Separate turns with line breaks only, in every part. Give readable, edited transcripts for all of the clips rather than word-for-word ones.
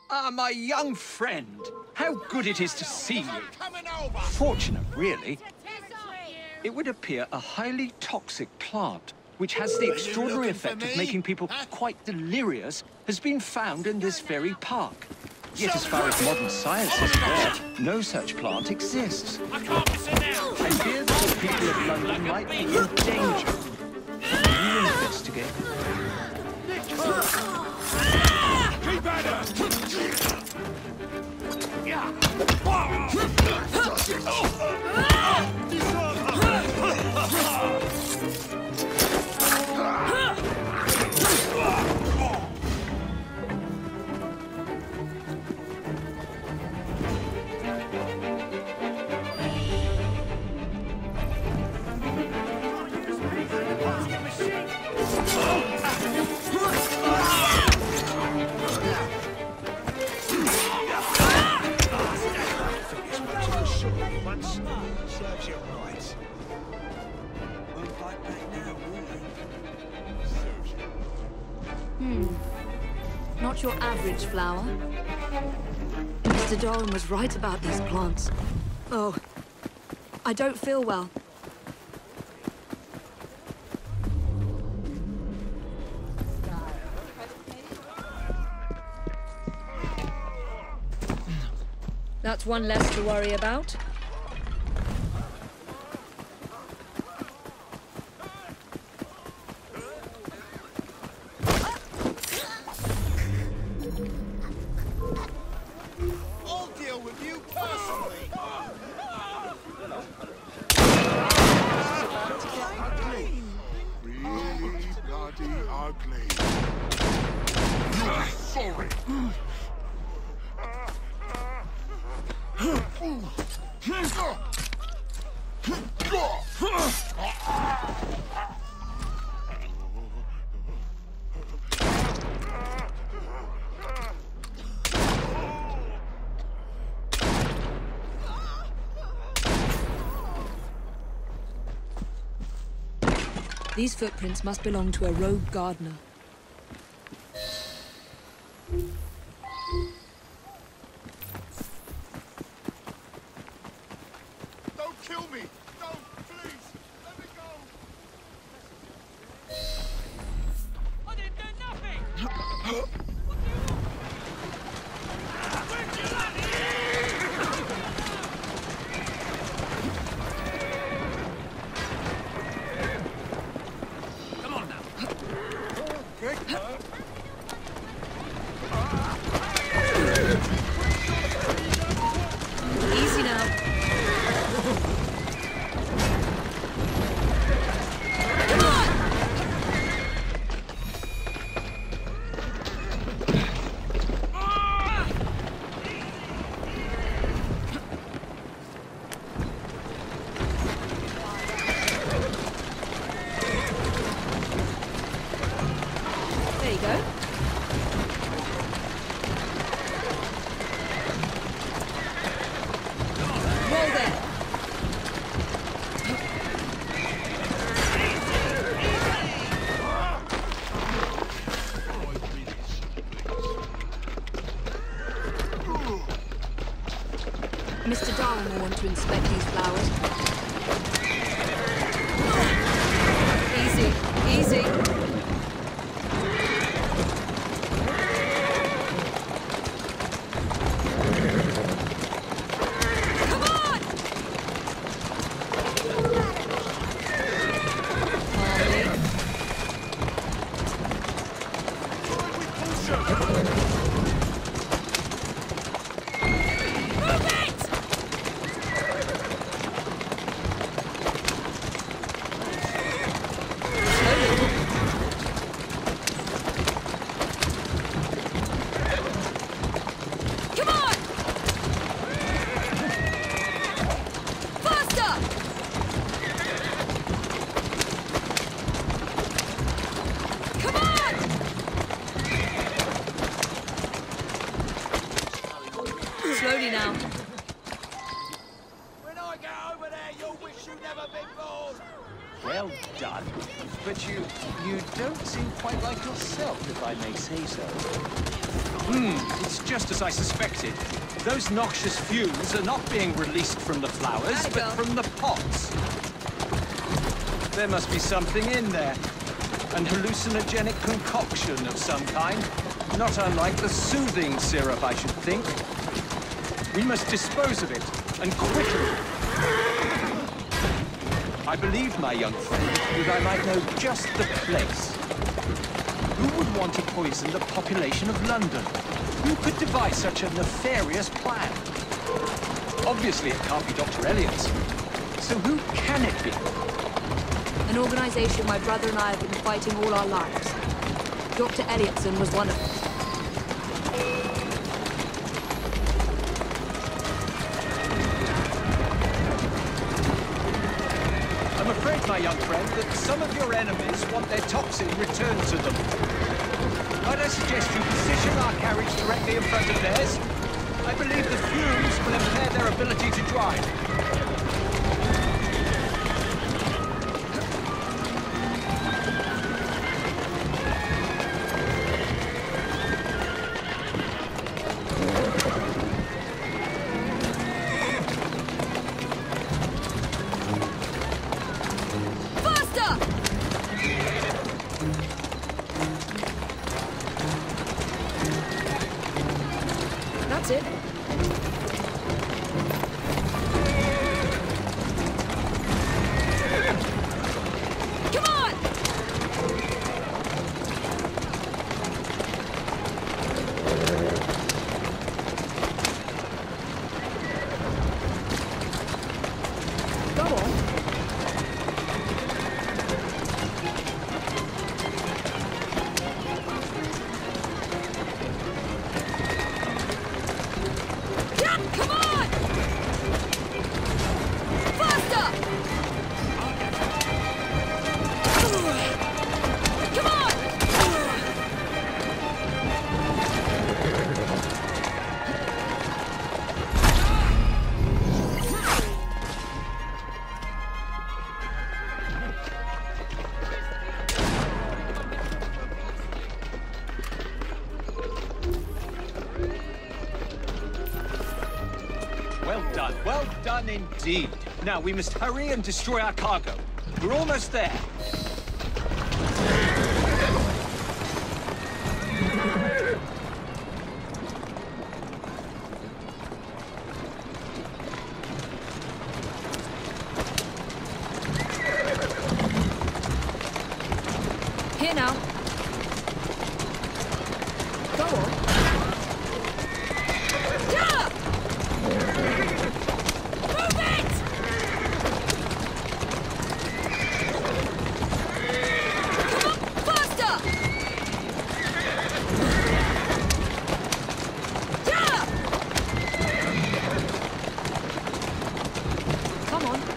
Ah, my young friend. How good it is to see you. Fortunate, really. It would appear a highly toxic plant, which has the extraordinary effect of making people quite delirious, has been found in this very park. Yet as far as modern science is aware, no such plant exists. I fear that the people of London might be in danger. Will you investigate?
Keep at her!
Not your average flower. Mr. Doran was right about these plants. Oh, I don't feel well. That's one less to worry about. These footprints must belong to a rogue gardener.
Don't kill me! Don't, please! Let me go!
I didn't do nothing!
Easy now. Come on! There you go. Roll there. Mr. Darwin will want to inspect these flowers. Easy, easy. Slowly now.
When I get over there, you'll wish you'd never been born!
Well done. fun. But you don't seem quite like yourself, if I may say so. It's just as I suspected. Those noxious fumes are not being released from the flowers, but from the pots. There must be something in there. An hallucinogenic concoction of some kind. Not unlike the soothing syrup, I should think. We must dispose of it, and quickly. I believe, my young friend, that I might know just the place. Who would want to poison the population of London? Who could devise such a nefarious plan? Obviously, it can't be Dr. Elliot's. So who can it be?
An organization my brother and I have been fighting all our lives. Dr. Elliotson was one of them.
I'm afraid, my young friend, that some of your enemies want their toxin returned to them. Might I suggest you position our carriage directly in front of theirs? I believe the fumes will impair their ability to drive.
That's it. Come on! Go on. Come on! Faster! Come on!
Well done indeed. Now, we must hurry and destroy our cargo. We're almost there.
Here now. Go on. Yeah! Move it! Come on, faster! Yeah! Come on.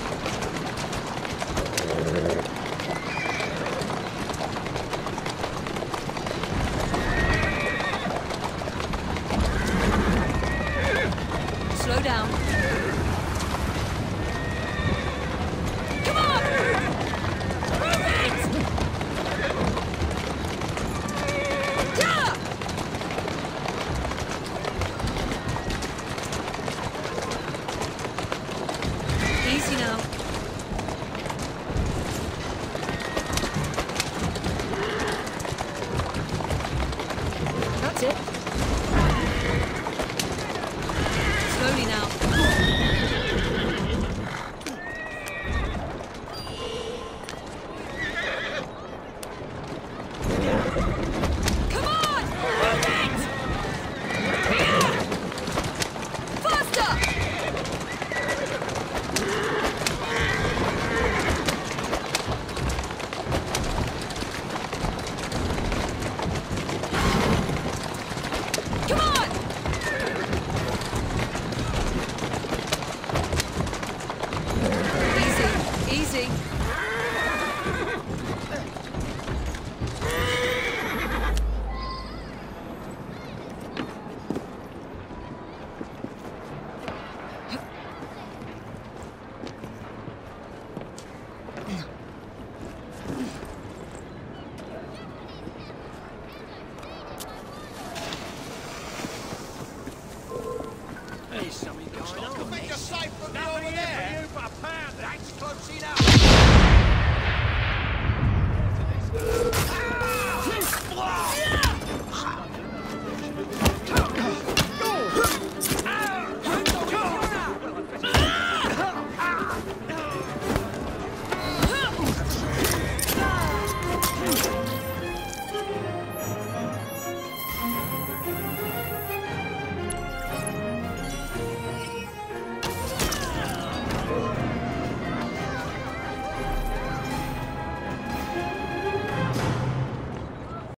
Slow down. Come on! Move it! Yeah! Easy now. That's it.